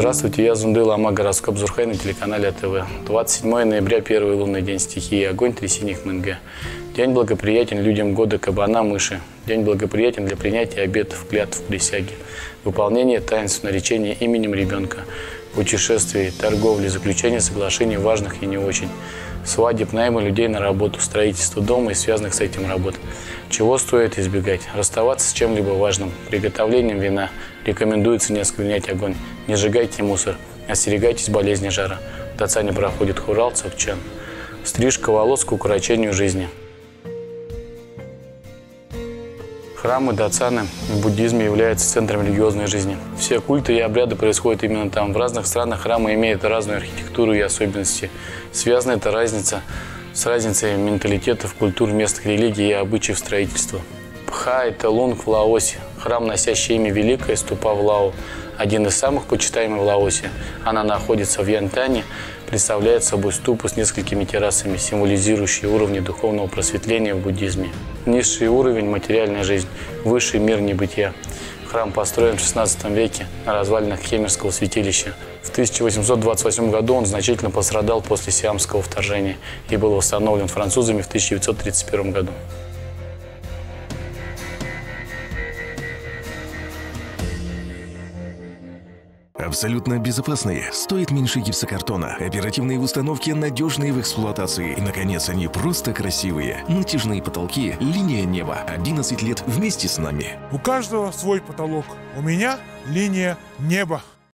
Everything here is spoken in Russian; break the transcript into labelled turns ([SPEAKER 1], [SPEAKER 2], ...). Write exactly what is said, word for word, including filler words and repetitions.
[SPEAKER 1] Здравствуйте, я Зундыл Ама, гороскоп Зурхай на телеканале АТВ. двадцать седьмое ноября, первый лунный день стихии огонь, три синих МНГ. День благоприятен людям года кабана, мыши. День благоприятен для принятия обетов, клятв, присяги, выполнения таинств, наречения именем ребенка, путешествий, торговли, заключения соглашений важных и не очень, свадеб, найма людей на работу, строительство дома и связанных с этим работ. Чего стоит избегать? Расставаться с чем-либо важным. Приготовлением вина рекомендуется не осквернять огонь. Не сжигайте мусор. Остерегайтесь болезни жара. В Дацане проходит Хурал, Цокчан. Стрижка волос к укорочению жизни. Храмы Дацаны в буддизме являются центром религиозной жизни. Все культы и обряды происходят именно там. В разных странах храмы имеют разную архитектуру и особенности. Связана эта разница с разницей менталитетов, культур, местных религий и обычаев строительства. Пха – это Лунг в Лаосе, храм, носящий имя Великая Ступа в Лао, один из самых почитаемых в Лаосе. Она находится в Янтане, представляет собой ступу с несколькими террасами, символизирующие уровни духовного просветления в буддизме. Низший уровень – материальная жизнь, высший мир небытия. Храм построен в шестнадцатом веке на развалинах Хемерского святилища. В тысяча восемьсот двадцать восьмом году он значительно пострадал после сиамского вторжения и был восстановлен французами в тысяча девятьсот тридцать первом году.
[SPEAKER 2] Абсолютно безопасные, стоят меньше гипсокартона, оперативные в установке, надежные в эксплуатации. И, наконец, они просто красивые. Натяжные потолки, линия неба. одиннадцать лет вместе с нами.
[SPEAKER 3] У каждого свой потолок. У меня линия неба.